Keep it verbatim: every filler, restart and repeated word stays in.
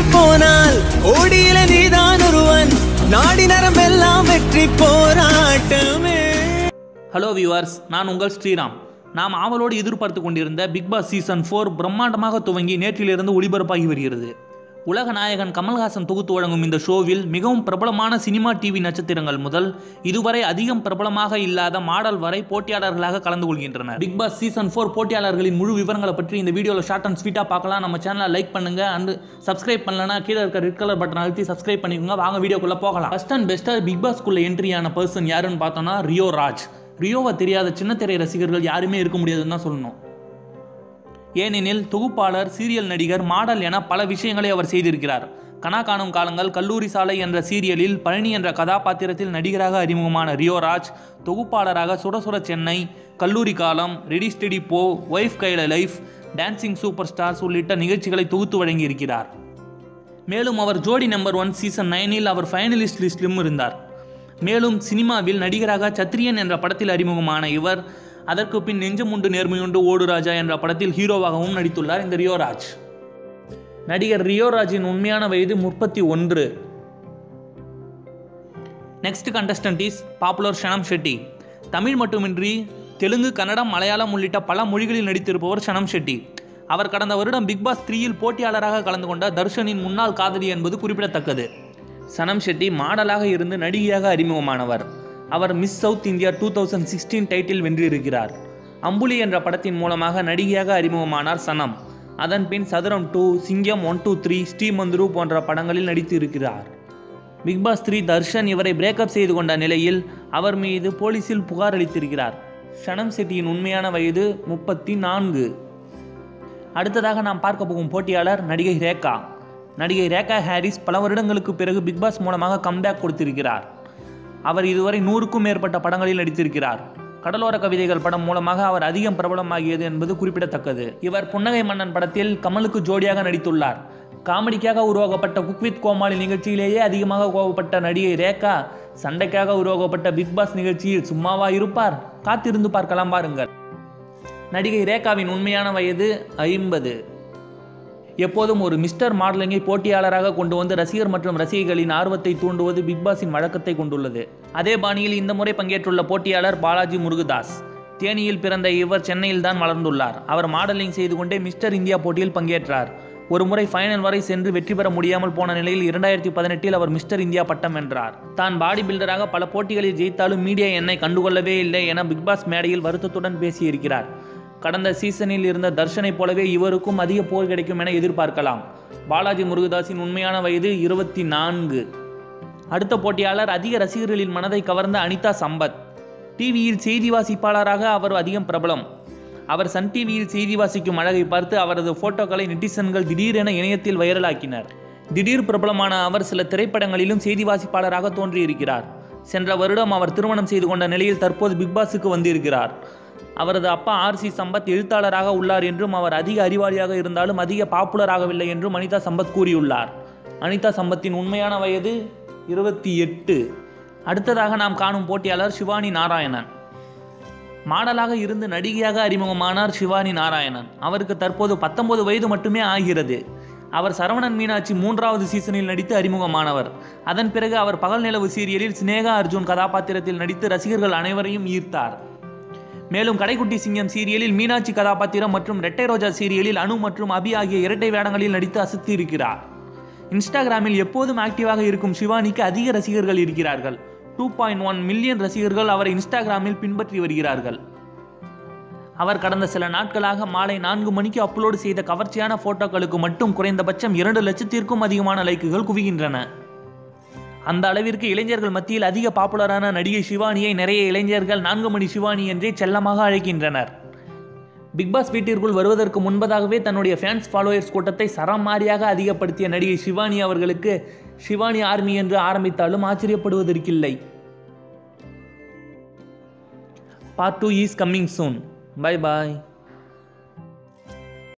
போனால் ஓடியில நீதான் ஒருவன் நாடி நரம்பெல்லாம் வெற்றி போராட்டமே. ஹலோ வியூவர்ஸ், நான் உங்கள் ஸ்ரீராம். நாம் ஆவலோடு எதிர்பார்த்து கொண்டிருந்த பிக் பாஸ் சீசன் ஃபோர் பிரம்மாண்டமாக துவங்கி நேற்றிலிருந்து ஒளிபரப்பாகி வருகிறது. உலக நாயகன் கமல்ஹாசன் தொகுத்து வழங்கும் இந்த ஷோவில் மிகவும் பிரபலமான சினிமா டிவி நட்சத்திரங்கள் முதல் இதுவரை அதிகம் பிரபலமாக இல்லாத மாடல் வரை போட்டியாளர்களாக கலந்து கொள்கின்றனர். பிக் பாஸ் சீசன் ஃபோர் போட்டியாளர்களின் முழு விவரங்களை பற்றி இந்த வீடியோவில் ஷார்ட் அண்ட் ஸ்வீட்டாக பார்க்கலாம். நம்ம சேனலை லைக் பண்ணுங்க அண்ட் சப்ஸ்கிரைப் பண்ணலன்னா கீழே இருக்க ரெட் கலர் பட்டன் அழுத்தி சப்ஸ்கிரைப் பண்ணிக்கோங்க. வாங்க வீடியோக்குள்ள போகலாம். ஃபர்ஸ்ட் அண்ட் பெஸ்ட்டாக பிக் பாஸ்க்குள்ள என்ட்ரியான பர்சன் யாருன்னு பார்த்தோம்னா ரியோ ராஜ். ரியோவை தெரியாத சின்னத்திரை ரசிகர்கள் யாருமே இருக்க முடியாதுன்னு தான் சொல்லணும். ஏனெனில் தொகுப்பாளர், சீரியல் நடிகர், மாடல் என பல விஷயங்களை அவர் செய்திருக்கிறார். கனா காணும் காலங்கள், கல்லூரி சாலை என்ற சீரியலில் பழனி என்ற கதாபாத்திரத்தில் நடிகராக அறிமுகமான ரியோ ராஜ் தொகுப்பாளராக சுட சுட சென்னை, கல்லூரி காலம், ரெடி ஸ்டெடி போ, ஒய்ஃப் கைல லைஃப், டான்சிங் சூப்பர் ஸ்டார்ஸ் உள்ளிட்ட நிகழ்ச்சிகளை தொகுத்து வழங்கியிருக்கிறார். மேலும் அவர் ஜோடி நம்பர் ஒன் சீசன் நைனில் அவர் ஃபைனலிஸ்ட் லிஸ்டிலும் இருந்தார். மேலும் சினிமாவில் நடிகராக சத்திரியன் என்ற படத்தில் அறிமுகமான இவர் அதற்கு பின் நெஞ்சமுண்டு நேர்மையுண்டு ஓடு ராஜா என்ற படத்தில் ஹீரோவாகவும் நடித்துள்ளார். இந்த ரியோ ராஜ் நடிகர் ரியோ ராஜின் உண்மையான வயது முப்பத்தி ஒன்று. Next contestant is popular Sanam Shetty. Tamil மட்டுமின்றி தெலுங்கு, கன்னடம், மலையாளம் உள்ளிட்ட பல மொழிகளில் நடித்திருப்பவர் சனம் ஷெட்டி. அவர் கடந்த வருடம் பிக் பாஸ் த்ரீயில் போட்டியாளராக கலந்து கொண்ட தர்ஷனின் முன்னாள் காதலி என்பது குறிப்பிடத்தக்கது. சனம் ஷெட்டி மாடலாக இருந்து நடிகையாக அறிமுகமானவர். அவர் Miss South India two thousand sixteen title வென்றிருக்கிறார். அம்புலி என்ற படத்தின் மூலமாக நடிகையாக அறிமுகமானார் சனம். அதன் பின் சதுரம் டூ, சிங்கம் ஒன் டூ த்ரீ, ஸ்ரீமந்துரு போன்ற படங்களில் நடித்து இருக்கிறார். பிக் பாஸ் த்ரீ தர்ஷன் இவரை பிரேக்கப் செய்து கொண்ட நிலையில் அவர் மீது போலீசில் புகார் அளித்திருக்கிறார். சனம் ஷெட்டியின் உண்மையான வயது முப்பத்தி நான்கு. அடுத்ததாக நாம் பார்க்க போகும் போட்டியாளர் நடிகை ரேகா. நடிகை ரேகா ஹாரிஸ் பல வருடங்களுக்கு பிறகு பிக் பாஸ் மூலமாக கம்பேக் கொடுத்திருக்கிறார். அவர் இதுவரை நூறுக்கும் மேற்பட்ட படங்களில் நடித்திருக்கிறார். கடலோர கவிதைகள் படம் மூலமாக அவர் அதிகம் பிரபலமாகியது என்பது குறிப்பிடத்தக்கது. இவர் புன்னகை மன்னன் படத்தில் கமலுக்கு ஜோடியாக நடித்துள்ளார். காமெடிக்காக உருவாக்கப்பட்ட குக் வித் கோமாளி நிகழ்ச்சியிலேயே அதிகமாக கோபப்பட்ட நடிகை ரேகா சண்டைக்காக உருவாக்கப்பட்ட பிக் பாஸ் நிகழ்ச்சியில் சும்மாவா இருப்பார்? காத்திருந்து பார்க்கலாம் பாருங்கள். நடிகை ரேகாவின் உண்மையான வயது ஐம்பது. எப்போதும் ஒரு மிஸ்டர் மாடலிங்கை போட்டியாளராக கொண்டு வந்து ரசிகர் மற்றும் ரசிகைகளின் ஆர்வத்தை தூண்டுவது பிக் பாஸின் வழக்கத்தை கொண்டுள்ளது. அதே பாணியில் இந்த முறை பங்கேற்றுள்ள போட்டியாளர் பாலாஜி முருகதாஸ். தேனியில் பிறந்த இவர் சென்னையில் தான் வளர்ந்துள்ளார். அவர் மாடலிங் செய்து கொண்டே மிஸ்டர் இந்தியா போட்டியில் பங்கேற்றார். ஒரு முறை ஃபைனல் வரை சென்று வெற்றி பெற முடியாமல் போன நிலையில் இரண்டாயிரத்தி பதினெட்டில் அவர் மிஸ்டர் இந்தியா பட்டம் வென்றார். தான் பாடி பில்டராக பல போட்டிகளில் ஜெயித்தாலும் மீடியா என்னை கண்டுகொள்ளவே இல்லை என பிக் பாஸ் மேடையில் வருத்தத்துடன் பேசியிருக்கிறார். கடந்த சீசனில் இருந்த தர்ஷனை போலவே இவருக்கும் அதிக போர் கிடைக்கும் என எதிர்பார்க்கலாம். பாலாஜி முருகதாஸின் உண்மையான வயது இருபத்தி நான்கு. அடுத்த போட்டியாளர் அதிக ரசிகர்களின் மனதை கவர்ந்த அனிதா சம்பத். டிவியில் செய்தி வாசிப்பாளராக அவர் அதிகம் பிரபலம். அவர் சன் டிவியில் செய்தி வாசிக்கும் அழகை பார்த்து அவரது போட்டோக்களை நெட்டிசன்கள் திடீரென இணையத்தில் வைரலாக்கினர். திடீர் பிரபலமான அவர் சில திரைப்படங்களிலும் செய்தி வாசிப்பாளராக தோன்றியிருக்கிறார். சென்ற வருடம் அவர் திருமணம் செய்து கொண்ட நிலையில் தற்போது பிக் பாஸுக்கு வந்திருக்கிறார். அவரது அப்பா ஆர் சி சம்பத் எழுத்தாளராக உள்ளார் என்றும் அவர் அதிக அறிவாளியாக இருந்தாலும் அதிக பாப்புலர் ஆகவில்லை என்றும் அனிதா சம்பத் கூறியுள்ளார். அனிதா சம்பத்தின் உண்மையான வயது இருபத்தி எட்டு. அடுத்ததாக நாம் காணும் போட்டியாளர் ஷிவானி நாராயணன். மாடலாக இருந்து நடிகையாக அறிமுகமானார் ஷிவானி நாராயணன். அவருக்கு தற்போது பத்தொன்பது வயது மட்டுமே ஆகிறது. அவர் சரவணன் மீனாட்சி மூன்றாவது சீசனில் நடித்து அறிமுகமானவர். அதன் பிறகு அவர் பகல் நிலவு சீரியலில் சினேகா அர்ஜுன் கதாபாத்திரத்தில் நடித்து ரசிகர்கள் அனைவரையும் ஈர்த்தார். மேலும் கடைக்குட்டி சிங்கம் சீரியலில் மீனாட்சி கதாபாத்திரம் மற்றும் ரெட்டை ரோஜா சீரியலில் அனு மற்றும் அபி ஆகிய இரட்டை வேடங்களில் நடித்து அசத்தி இருக்கிறார். இன்ஸ்டாகிராமில் எப்போதும் ஆக்டிவாக இருக்கும் ஷிவானிக்கு அதிக ரசிகர்கள் இருக்கிறார்கள். டூ பாயிண்ட் ஒன் மில்லியன் ரசிகர்கள் அவரை இன்ஸ்டாகிராமில் பின்பற்றி வருகிறார்கள். அவர் கடந்த சில நாட்களாக மாலை நான்கு மணிக்கு அப்லோடு செய்த கவர்ச்சியான போட்டோக்களுக்கு மட்டும் குறைந்தபட்சம் இரண்டு லட்சத்திற்கும் அதிகமான லைக்குகள் குவிகின்றன. அந்த அளவிற்கு இளைஞர்கள் மத்தியில் அதிக பாப்புலரான நடிகை ஷிவானியை நிறைய இளைஞர்கள் நான்கு மணி ஷிவானி என்றே செல்லமாக அழைக்கின்றனர். பிக் பாஸ் வீட்டிற்குள் வருவதற்கு முன்பதாகவே தன்னுடைய ஃபேன்ஸ் ஃபாலோயர்ஸ் கூட்டத்தை சரமாரியாக அதிகப்படுத்திய நடிகை ஷிவானி அவர்களுக்கு ஷிவானி ஆர்மி என்று ஆரம்பித்தாலும் ஆச்சரியப்படுவதற்கில்லை. Part two is coming soon. Bye bye.